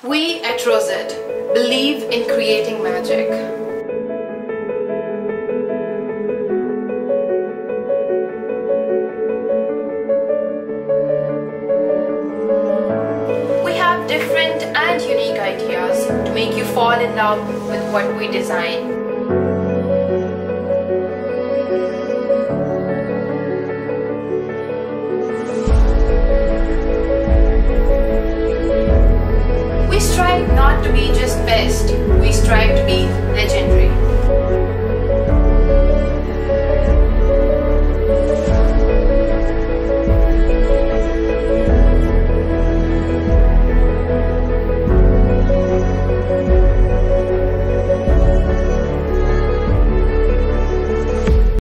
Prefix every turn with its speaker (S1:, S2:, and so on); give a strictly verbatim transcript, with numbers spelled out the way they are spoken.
S1: We at Roséate believe in creating magic. We have different and unique ideas to make you fall in love with what we design. We strive not to be just best, we strive to be legendary.